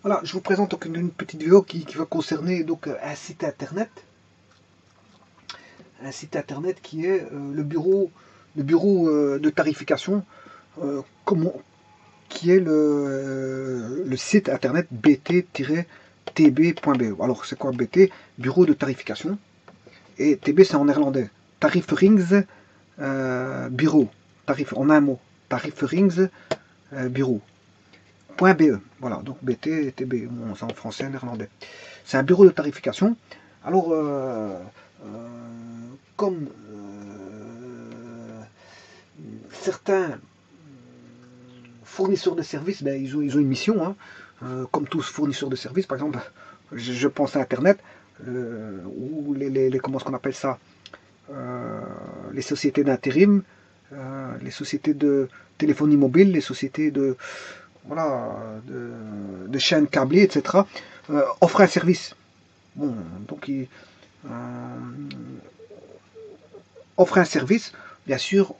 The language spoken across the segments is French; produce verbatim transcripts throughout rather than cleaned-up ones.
Voilà, je vous présente donc une, une petite vidéo qui, qui va concerner donc un site internet, un site internet qui est euh, le bureau, le bureau euh, de tarification, euh, comment, qui est le, euh, le site internet b t tiret t b point b e. Alors c'est quoi B T? Bureau de tarification, et T B c'est en néerlandais, Tariferings euh, Bureau, tarif en un mot, Tariferings euh, Bureau. .be, voilà, donc B T et T B, bon, c'est en français, néerlandais. C'est un bureau de tarification. Alors, euh, euh, comme euh, certains fournisseurs de services, ben, ils, ont, ils ont une mission, hein, euh, comme tous fournisseurs de services, par exemple, je, je pense à Internet, euh, ou les, les, les, comment est-ce qu'on appelle ça, euh, les sociétés d'intérim, euh, les sociétés de téléphonie mobile, les sociétés de voilà, de, de chaînes câblées, et cetera, euh, offre un service. Bon, donc il euh, offre un service, bien sûr,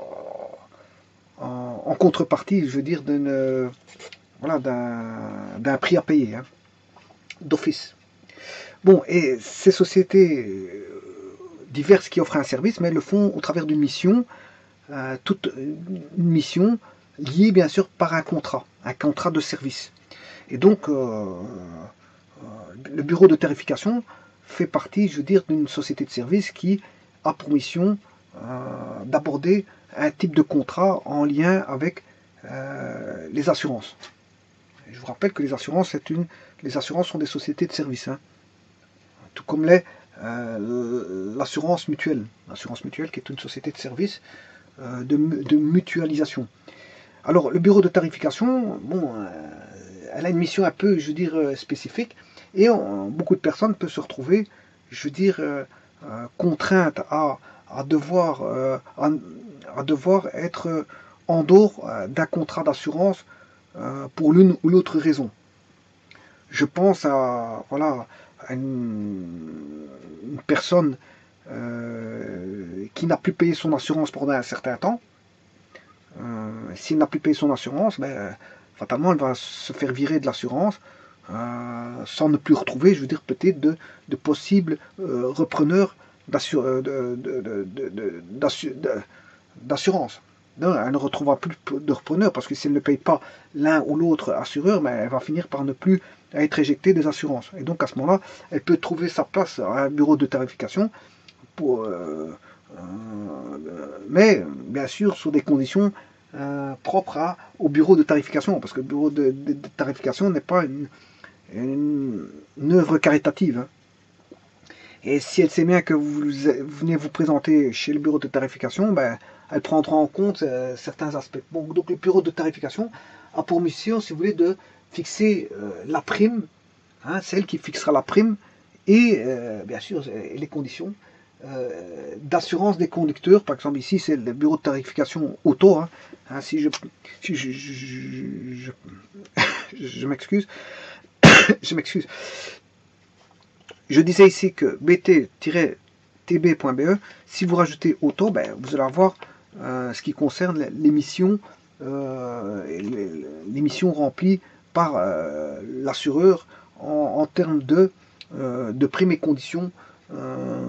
en, en contrepartie, je veux dire, d'une voilà, d'un prix à payer, hein, d'office. Bon, et ces sociétés diverses qui offrent un service, mais elles le font au travers d'une mission, euh, toute une mission liée bien sûr par un contrat, un contrat de service. Et donc, euh, euh, le bureau de tarification fait partie, je veux dire, d'une société de service qui a pour mission euh, d'aborder un type de contrat en lien avec euh, les assurances. Et je vous rappelle que les assurances, c'est une, les assurances sont des sociétés de service, hein, tout comme l'est euh, l'assurance mutuelle, l'assurance mutuelle qui est une société de service euh, de, de mutualisation. Alors, le bureau de tarification, bon, euh, elle a une mission un peu, je veux dire, euh, spécifique, et on, beaucoup de personnes peuvent se retrouver, je veux dire, euh, euh, contraintes à, à, devoir, euh, à, à devoir être en dehors euh, d'un contrat d'assurance euh, pour l'une ou l'autre raison. Je pense à, voilà, à une, une personne euh, qui n'a plus payé son assurance pendant un certain temps. Euh, S'il n'a plus payé son assurance, ben, fatalement, elle va se faire virer de l'assurance euh, sans ne plus retrouver, je veux dire, peut-être de, de possibles euh, repreneurs d'assurance. Elle ne retrouvera plus de repreneurs parce que si elle ne paye pas l'un ou l'autre assureur, ben, elle va finir par ne plus être éjectée des assurances. Et donc à ce moment-là, elle peut trouver sa place à un bureau de tarification, pour, euh, euh, mais bien sûr sur des conditions euh, propres à, au bureau de tarification, parce que le bureau de, de, de tarification n'est pas une, une, une œuvre caritative. Hein. Et si elle sait bien que vous, vous venez vous présenter chez le bureau de tarification, ben, elle prendra en compte euh, certains aspects. Bon, donc le bureau de tarification a pour mission, si vous voulez, de fixer euh, la prime, hein, celle qui fixera la prime, et euh, bien sûr les conditions euh, d'assurance des conducteurs. Par exemple ici c'est le bureau de tarification auto, hein, hein, si je, si je, je, je, je, je m'excuse, je m'excuse. Je disais ici que b t tiret t b point b e, si vous rajoutez auto, ben, vous allez avoir euh, ce qui concerne l'émission, euh, l'émission remplie par euh, l'assureur en, en termes de, euh, de primes et conditions, euh,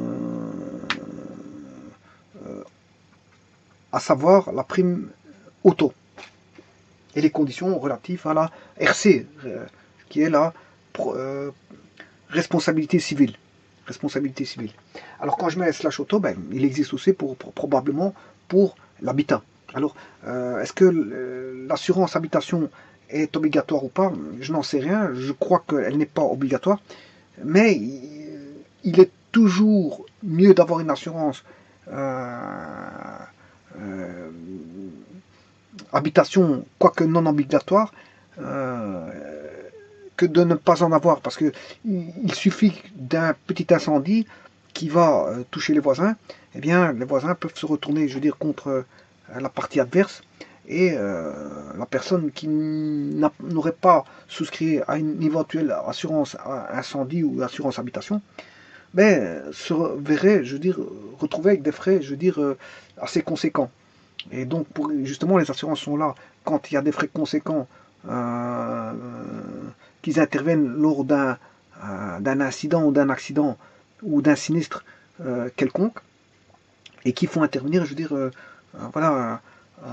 euh, à savoir la prime auto et les conditions relatives à la R C, euh, qui est la euh, responsabilité civile. Responsabilité civile. Alors quand je mets slash auto, ben, il existe aussi pour, pour probablement pour l'habitat. Alors, euh, est-ce que l'assurance habitation est obligatoire ou pas? Je n'en sais rien. Je crois qu'elle n'est pas obligatoire. Mais il est toujours mieux d'avoir une assurance euh, euh, habitation, quoique non obligatoire, euh, que de ne pas en avoir, parce que il suffit d'un petit incendie qui va euh, toucher les voisins, et eh bien les voisins peuvent se retourner, je veux dire, contre euh, la partie adverse, et euh, la personne qui n'aurait pas souscrit à une éventuelle assurance incendie ou assurance habitation, ben, se verrait, je veux dire, retrouver avec des frais, je veux dire, euh, assez conséquents. Et donc, pour, justement, les assurances sont là quand il y a des frais conséquents, euh, qu'ils interviennent lors d'un euh, d'un incident ou d'un accident ou d'un sinistre euh, quelconque, et qui font intervenir, je veux dire, euh, euh, voilà, euh,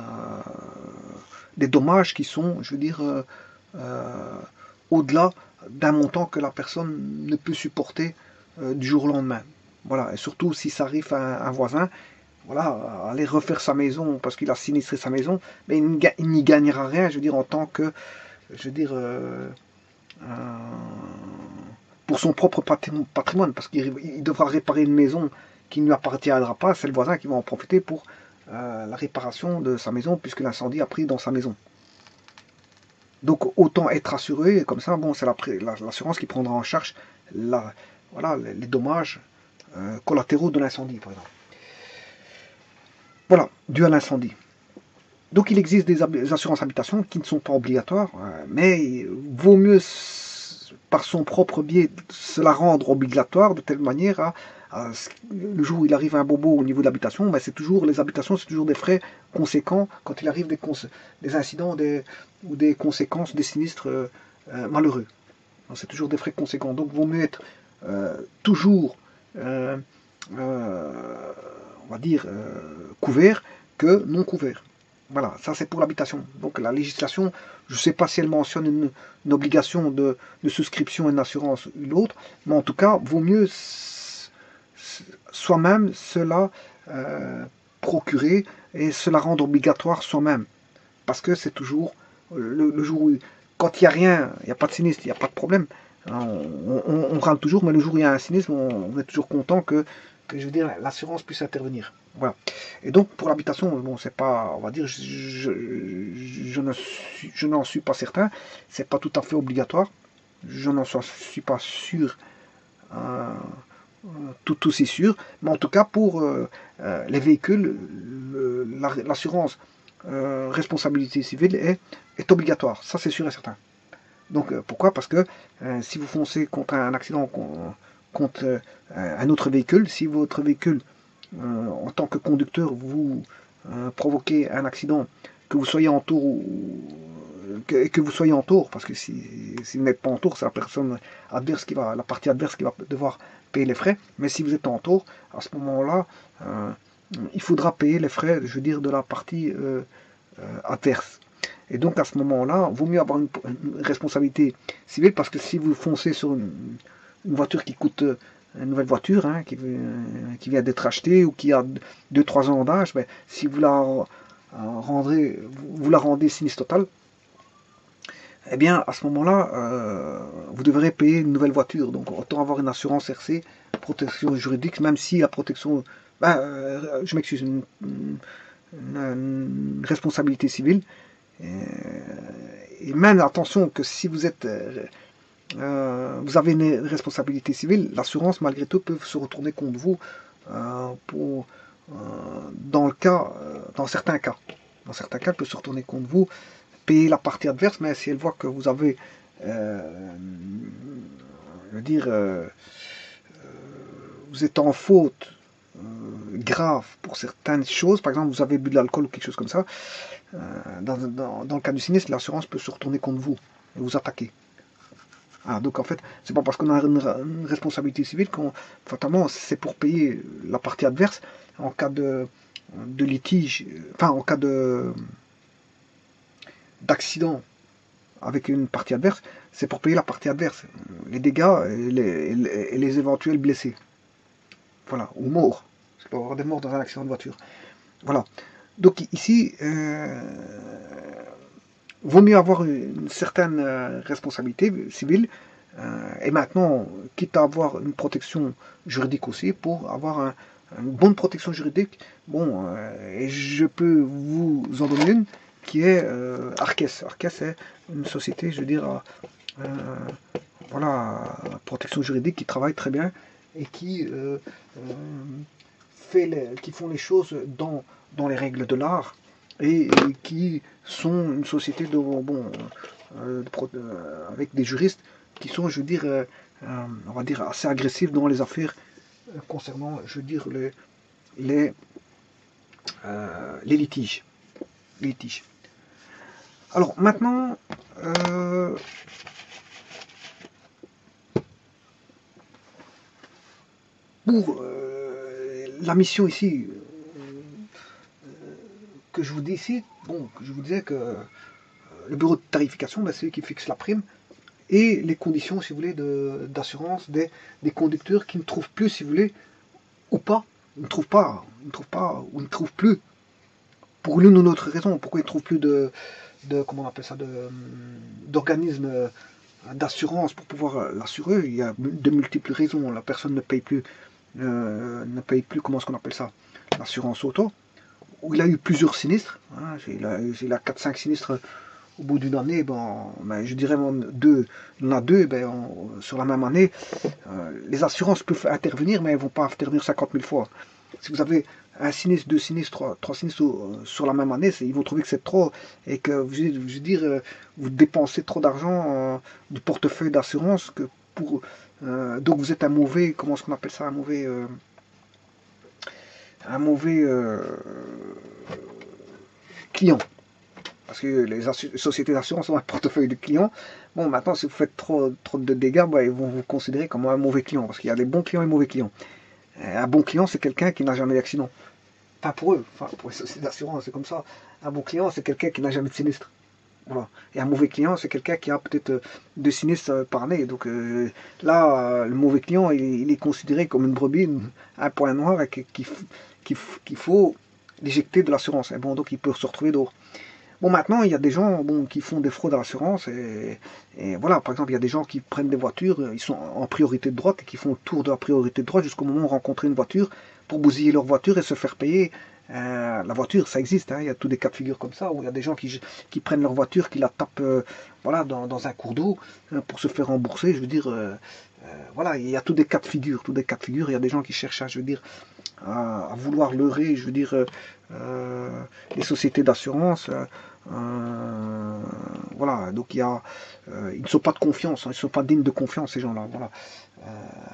des dommages qui sont, je veux dire, euh, euh, au-delà d'un montant que la personne ne peut supporter euh, du jour au lendemain. Voilà, et surtout si ça arrive à un, un voisin, voilà, aller refaire sa maison parce qu'il a sinistré sa maison, mais il n'y gagnera rien, je veux dire, en tant que, je veux dire, euh, euh, pour son propre patrimoine, parce qu'il devra réparer une maison qui ne lui appartiendra pas, c'est le voisin qui va en profiter pour euh, la réparation de sa maison, puisque l'incendie a pris dans sa maison. Donc autant être assuré, comme ça, bon, c'est l'assurance qui prendra en charge la, voilà, les dommages euh, collatéraux de l'incendie, par exemple. Voilà, dû à l'incendie. Donc il existe des assurances habitation qui ne sont pas obligatoires, mais il vaut mieux, par son propre biais, se la rendre obligatoire de telle manière à, à le jour où il arrive un bobo au niveau de l'habitation, ben c'est toujours, les habitations, c'est toujours des frais conséquents quand il arrive des, des incidents des, ou des conséquences, des sinistres euh, euh, malheureux. C'est toujours des frais conséquents. Donc il vaut mieux être euh, toujours, euh, euh, on va dire, euh, couvert que non couvert. Voilà, ça c'est pour l'habitation. Donc la législation, je ne sais pas si elle mentionne une, une obligation de, de souscription à une assurance ou l'autre, mais en tout cas, vaut mieux soi-même cela euh, procurer et cela rendre obligatoire soi-même. Parce que c'est toujours le, le jour où, quand il n'y a rien, il n'y a pas de sinistre, il n'y a pas de problème, on, on, on râle toujours, mais le jour où il y a un sinistre, on, on est toujours content que, que je veux dire, l'assurance puisse intervenir. Voilà. Et donc pour l'habitation, bon, c'est pas, on va dire, je, je, je ne suis, je n'en suis pas certain, c'est pas tout à fait obligatoire, je n'en suis pas sûr, euh, tout aussi sûr, mais en tout cas pour euh, euh, les véhicules, l'assurance euh, responsabilité civile est, est obligatoire, ça c'est sûr et certain. Donc euh, pourquoi? Parce que euh, si vous foncez contre un accident, contre euh, un autre véhicule, si votre véhicule Euh, en tant que conducteur, vous euh, provoquez un accident, que vous soyez en tour ou que, que vous soyez en tour, parce que si, si vous n'êtes pas en tour, c'est la personne adverse qui va, la partie adverse qui va devoir payer les frais. Mais si vous êtes en tour, à ce moment-là, euh, il faudra payer les frais, je veux dire, de la partie euh, euh, adverse. Et donc à ce moment-là, il vaut mieux avoir une, une responsabilité civile, parce que si vous foncez sur une, une voiture qui coûte une nouvelle voiture hein, qui, qui, vient d'être achetée ou qui a deux trois ans d'âge, ben, si vous la, rendrez, vous la rendez sinistre total, eh bien à ce moment-là, euh, vous devrez payer une nouvelle voiture. Donc autant avoir une assurance R C, protection juridique, même si la protection, ben, euh, je m'excuse, une, une, une responsabilité civile. Et, et même attention que si vous êtes Euh, vous avez une responsabilité civile, l'assurance malgré tout peut se retourner contre vous euh, pour, euh, dans le cas, euh, dans certains cas. Dans certains cas, elle peut se retourner contre vous, payer la partie adverse, mais si elle voit que vous avez, euh, je veux dire, euh, vous êtes en faute euh, grave pour certaines choses, par exemple vous avez bu de l'alcool ou quelque chose comme ça, euh, dans, dans, dans le cas du sinistre, l'assurance peut se retourner contre vous et vous attaquer. Ah, donc en fait, c'est pas parce qu'on a une, une responsabilité civile qu'on, fatalement, c'est pour payer la partie adverse en cas de, de litige, enfin en cas de d'accident avec une partie adverse, c'est pour payer la partie adverse, les dégâts et les, et les, et les éventuels blessés. Voilà, ou morts. Il peut y avoir des morts dans un accident de voiture. Voilà. Donc ici, euh, vaut mieux avoir une certaine responsabilité civile. Euh, et maintenant, quitte à avoir une protection juridique aussi, pour avoir un, une bonne protection juridique, bon, euh, et je peux vous en donner une qui est euh, Arques. Arques est une société, je veux dire, euh, voilà, protection juridique qui travaille très bien et qui, euh, euh, fait les, qui font les choses dans, dans les règles de l'art et, et qui sont une société de, bon, euh, de, euh, avec des juristes qui sont, je veux dire, euh, euh, on va dire assez agressifs dans les affaires euh, concernant, je veux dire, les, les, euh, les litiges. Les litiges. Alors maintenant, euh, pour euh, la mission ici, euh, que je vous dis ici, bon, je vous disais que euh, le bureau de tarification, ben, c'est lui qui fixe la prime, et les conditions, si vous voulez, d'assurance des, des conducteurs qui ne trouvent plus, si vous voulez, ou pas, ils ne trouvent pas, ils ne trouvent pas, ou ils ne trouvent plus, pour l'une ou l'autre raison, pourquoi ils ne trouvent plus de, de comment on appelle ça, d'organismes d'assurance pour pouvoir l'assurer. Il y a de multiples raisons. La personne ne paye plus, euh, ne paye plus, comment est-ce qu'on appelle ça, l'assurance auto. Ou il a eu plusieurs sinistres, hein, il a, il a quatre cinq sinistres au bout d'une année, ben, ben, je dirais même deux, il y en a deux, ben, on, sur la même année, euh, les assurances peuvent intervenir, mais elles ne vont pas intervenir cinquante mille fois. Si vous avez un sinistre, deux sinistres, trois, trois sinistres euh, sur la même année, ils vont trouver que c'est trop, et que, je, je veux dire, euh, vous dépensez trop d'argent euh, du portefeuille d'assurance, que pour, euh, donc vous êtes un mauvais, comment est-ce qu'on appelle ça, un mauvais, euh, un mauvais euh, client. Parce que les sociétés d'assurance ont un portefeuille de clients. Bon, maintenant, si vous faites trop, trop de dégâts, bah, ils vont vous considérer comme un mauvais client. Parce qu'il y a des bons clients et mauvais clients. Un bon client, c'est quelqu'un qui n'a jamais d'accident. Pas pour eux, enfin, pour les sociétés d'assurance, c'est comme ça. Un bon client, c'est quelqu'un qui n'a jamais de sinistre. Voilà. Et un mauvais client, c'est quelqu'un qui a peut-être deux sinistres par année. Donc euh, là, euh, le mauvais client, il, il, est considéré comme une brebis, un point noir, et qu'il qu'il, qu'il faut l'éjecter de l'assurance. Et bon, donc il peut se retrouver dehors. Bon, maintenant, il y a des gens bon, qui font des fraudes à l'assurance. Et, et voilà, par exemple, il y a des gens qui prennent des voitures, ils sont en priorité de droite et qui font le tour de la priorité de droite jusqu'au moment où rencontrer une voiture pour bousiller leur voiture et se faire payer. Euh, la voiture, ça existe, hein, il y a tous des cas de figure comme ça, où il y a des gens qui, qui prennent leur voiture, qui la tapent euh, voilà, dans, dans un cours d'eau hein, pour se faire rembourser. Je veux dire, euh, euh, voilà, il y a tous des cas de figure, tous des cas de figure. Il y a des gens qui cherchent, à, je veux dire, à, à vouloir leurrer, je veux dire, euh, les sociétés d'assurance. Euh, voilà, donc il y a, euh, ils ne sont pas de confiance, hein, ils ne sont pas dignes de confiance, ces gens-là. Voilà. Euh,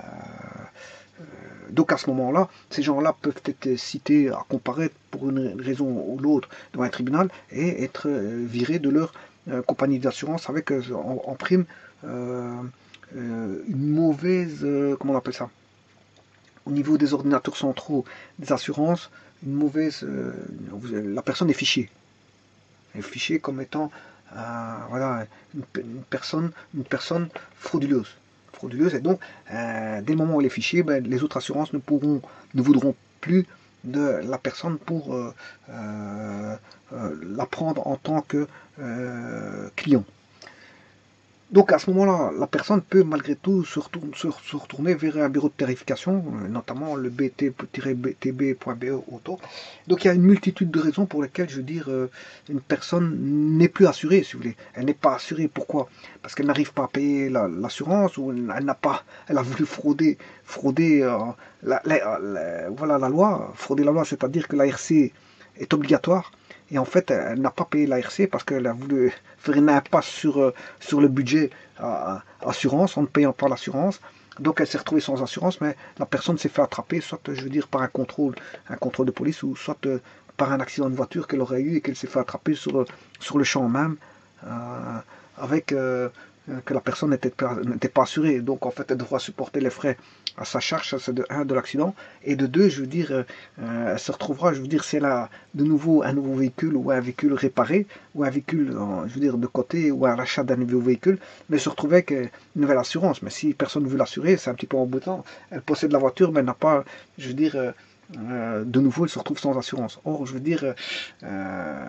euh, donc à ce moment-là, ces gens-là peuvent être cités à comparaître pour une raison ou l'autre devant un tribunal et être euh, virés de leur euh, compagnie d'assurance avec euh, en, en prime euh, euh, une mauvaise, euh, comment on appelle ça, au niveau des ordinateurs centraux des assurances, une mauvaise, euh, la personne est fichée. Elle est fichée comme étant euh, voilà, une, une, personne, une personne frauduleuse. frauduleuse et donc, euh, dès le moment où elle est fichée, ben, les autres assurances ne pourront, ne voudront plus de la personne pour euh, euh, euh, la prendre en tant que euh, client. Donc à ce moment-là, la personne peut malgré tout se retourner, se, se retourner vers un bureau de tarification, notamment le b t b b point b e auto. Donc il y a une multitude de raisons pour lesquelles, je veux dire, une personne n'est plus assurée, si vous voulez. Elle n'est pas assurée, pourquoi? Parce qu'elle n'arrive pas à payer l'assurance, la, ou elle n'a pas, elle a voulu frauder, frauder euh, la, la, la, voilà, la loi. Frauder la loi, c'est-à-dire que la R C est obligatoire. Et en fait, elle n'a pas payé la R C parce qu'elle a voulu faire une impasse sur, sur le budget à, à assurance en ne payant pas l'assurance. Donc elle s'est retrouvée sans assurance, mais la personne s'est fait attraper, soit je veux dire par un contrôle, un contrôle de police, ou soit euh, par un accident de voiture qu'elle aurait eu et qu'elle s'est fait attraper sur, sur le champ même, euh, avec euh, que la personne n'était pas, pas assurée. Donc en fait, elle devra supporter les frais à sa charge, c'est de un de l'accident, et de deux, je veux dire, euh, elle se retrouvera, je veux dire, si elle a de nouveau un nouveau véhicule ou un véhicule réparé, ou un véhicule, euh, je veux dire, de côté, ou à l'achat d'un nouveau véhicule, mais elle se retrouvait avec une nouvelle assurance. Mais si personne ne veut l'assurer, c'est un petit peu embêtant. Elle possède la voiture, mais elle n'a pas, je veux dire, euh, euh, de nouveau, elle se retrouve sans assurance. Or, je veux dire, euh,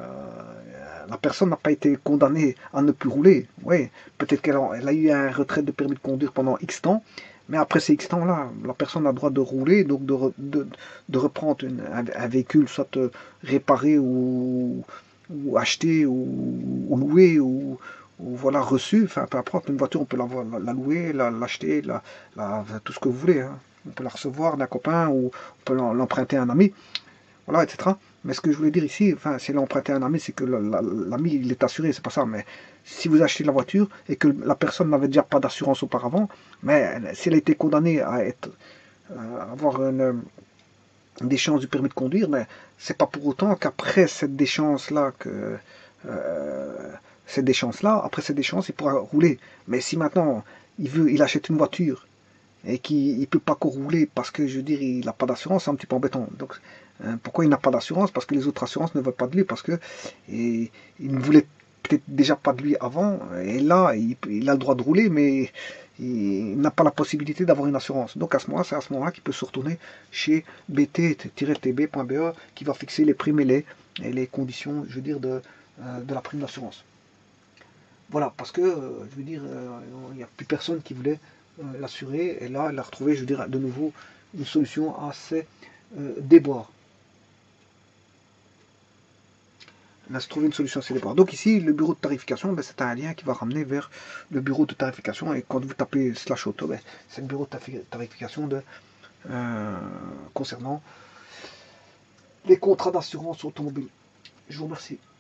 la personne n'a pas été condamnée à ne plus rouler. Oui, peut-être qu'elle a, elle a eu un retrait de permis de conduire pendant X temps, mais après ces X temps-là, la personne a le droit de rouler, donc de, de, de reprendre une, un, un véhicule, soit euh, réparé ou, ou acheté ou, ou loué ou, ou voilà reçu. Enfin, peu importe, une voiture, on peut la, la, la louer, l'acheter, la, la, la, tout ce que vous voulez. Hein. On peut la recevoir d'un copain ou on peut l'emprunter à un ami, voilà, et cetera. Mais ce que je voulais dire ici, enfin, si l'emprunter à un ami, c'est que l'ami, il est assuré, c'est pas ça. Mais si vous achetez la voiture et que la personne n'avait déjà pas d'assurance auparavant, mais si elle a été condamnée à être, à avoir une, une déchéance du permis de conduire, mais c'est pas pour autant qu'après cette déchéance-là, que euh, cette déchéance-là, après cette déchéance, il pourra rouler. Mais si maintenant il veut, il achète une voiture et qu'il ne peut pas rouler parce que, je veux dire, il n'a pas d'assurance, c'est un petit peu embêtant. Donc, hein, pourquoi il n'a pas d'assurance? Parce que les autres assurances ne veulent pas de lui, parce que et, il ne voulait peut-être déjà pas de lui avant, et là, il, il a le droit de rouler, mais il n'a pas la possibilité d'avoir une assurance. Donc à ce moment-là, c'est à ce moment-là qu'il peut se retourner chez B T T B point B E qui va fixer les primes et les, et les conditions, je veux dire, de, euh, de la prime d'assurance. Voilà, parce que, euh, je veux dire, euh, il n'y a plus personne qui voulait euh, l'assurer, et là, elle a retrouvé, je veux dire, de nouveau une solution à ces euh, déboires. Elle a trouvé une solution à ces déboires. Donc ici, le bureau de tarification, ben, c'est un lien qui va ramener vers le bureau de tarification, et quand vous tapez slash auto, ben, c'est le bureau de tarification de, euh, concernant les contrats d'assurance automobile. Je vous remercie.